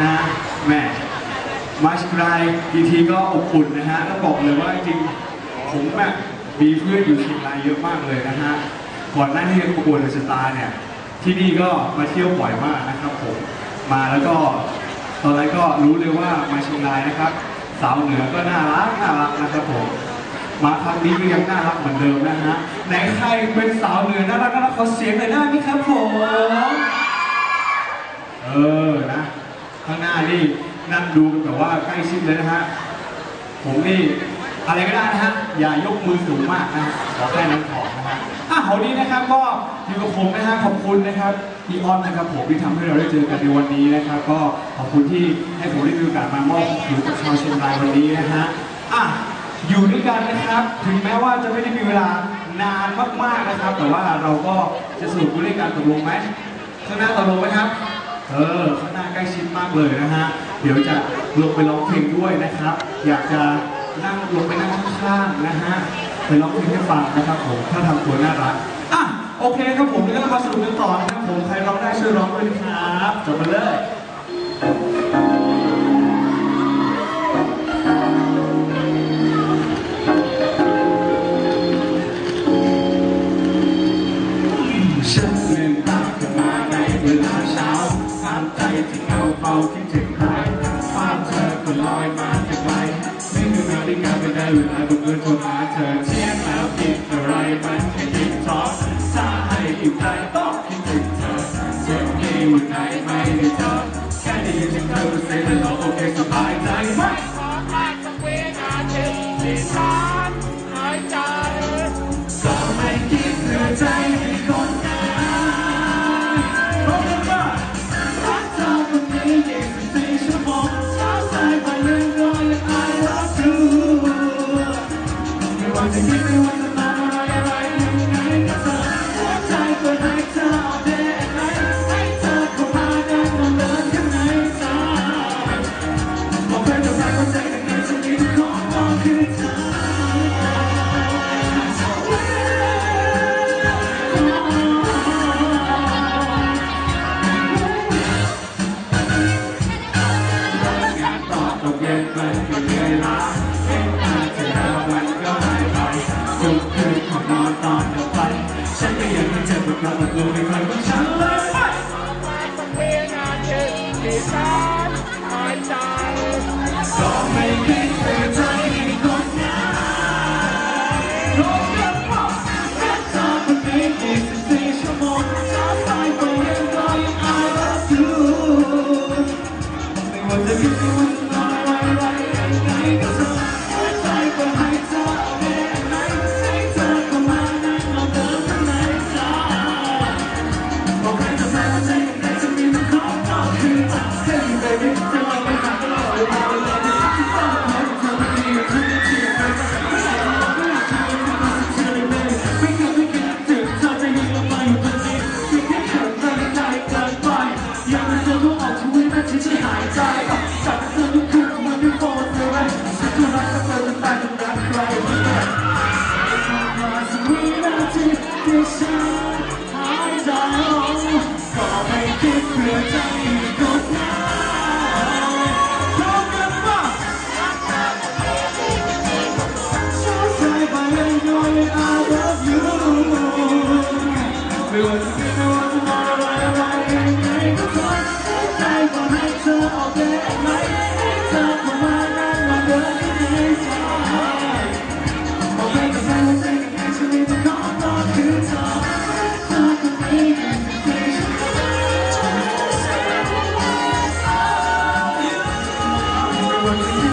ฮะแม่มาเชียงรายทีทีก็อบอุ่นนะฮะต้องบอกเลยว่าจริงผมแบบมีเพื่อนอยู่เชียงรายเยอะมากเลยนะฮะก่อนหน้าที่จะประกวดสตาร์เนี่ยที่นี่ก็มาเที่ยวบ่อยมากนะครับผมมาแล้วก็ตอนแรกก็รู้เลยว่ามาเชียงรายนะครับสาวเหนือก็น่ารักนะครับผมมาครั้งนี้ก็ยังน่ารักเหมือนเดิมนะฮะไหนใครเป็นสาวเหนือน่ารักขอเสียงหน่อยได้ไหมครับผมนะข้างหน้านี่นั่งดูกันแบบว่าใกล้ชิดเลยนะฮะผมนี่อะไรก็ได้นะฮะอย่ายกมือสูงมากนะขอแค่นั้นพอนะฮะวันนี้นะครับก็อยู่กับผมนะฮะขอบคุณนะครับพี่ออนนะครับผมที่ทำให้เราได้เจอกันในวันนี้นะครับก็ขอบคุณที่ให้ผมได้มีโอกาสมามอบผิวกับชาวเชียงรายวันนี้นะฮะอยู่ด้วยกันนะครับถึงแม้ว่าจะไม่ได้มีเวลานานมากๆนะครับแต่ว่าเราก็จะสนุกด้วยกันตกลงไหมข้างหน้าตกลงไหมครับข้างหน้าใกล้ชิดมากเลยนะฮะเดี๋ยวจะลงไปร้องเพลงด้วยนะครับอยากจะนั่งลงไปนั่งข้างๆนะฮะไปร้องเพลงให้ฟังนะครับผมถ้าทำตัวน่ารักโอเคครับผมแล้วก็มาสนุกกันต่อนะครับผมใครร้องได้ช่วยร้องด้วยนะครับจบไปเลยฉันเดินตามขึ้นมาในเวลาเช้าทำใจที่เงาเบาคิดถึงใครภาพเธอก็ลอยมาแต่ไกลไม่เคยนาฬิกาไปได้เวลาบังเอิญโทรหาเธอเที่ยงแล้วคิดอะไรมันแค่คิดท้อถ้าให้อยู่ใกล้ต้องคิดถึงเธอเจ็บที่อยู่ไหนไม่ได้เจอแค่ได้ยินเสียงเธอก็เสียแล้วโอเคสบายใจไหมขอแค่สักวินาทีที่ฉันหายใจก็ไม่คิดเหนื่อยใจให้คนจะคิดไม่ว่าจะทำอะไรยังไงก็เธอหัวใจเปิดให้เธอเอาเดทไหนให้เธอเข้ามาได้มองเดินข้างในใจบอกเพื่อนจะรักว่าใจข้างในฉันมีของก็คือเธองานต่อตกเย็นมันก็เหนื่อยล้าเห็นหน้าเธอแล้วมันก็หายไปทุกคืนของนอนตอนจะไปฉันก็ยังไม่เจอกับเราแต่ตัวไม่เคยของฉันเลยไปต้องเวียนงานเย็นที่ฉันหายใจก็ไม่คิดเสียใจในคนงานโลกยังบอกแค่เธอคนนี้24 ชั่วโมงช้าสายไปยังรอยัง I love you ไม่ว่าจะคิดไม่ว่าจะนอนอะไรยังไงก็เธอหัวใจก็ให้เธอเอาแน่ไหนให้เธอเข้ามานั่งเอาเดินข้างในใจบอกให้เธอแพ้ใจข้างในจะมีแต่ของก็คือเธอ Hey baby จะลองไปหาตลอดเวลาที่ต้องมาเธอไม่ดีฉันจะเชื่อไปไม่อยากจะบอกไม่อยากจะไม่อยากจะเชื่อเลยไม่เคยคิดถึงเธอจะยังลงมาอยู่ตรงนี้เพียงแค่เขินเธอในใจเกินไปอยากให้เธอรู้ออกชีวิตนั้นฉันจะหายใจจากเธอทุกคืนมันไม่พอเลยฉันก็รักเธอจนตายจนรักใครมาสักวินาทีที่ฉันหายใจก็ไม่คิดเพื่อใจก็ง่ายพร้อมกันป่ะชอบใจไปเลยด้วย I love you ไม่ว่าจะคิดไม่ว่าจะมองอะไรยังไงก็เธอใจก็ให้เธอเอาแต่ไหนให้เธอเข้ามานั่งมาเดินข้างในใจบอกให้กับใจว่าใจข้างในฉันมีแต่ของก็คือเธอเธอคนนี้คือฉันไม่ว่าจะ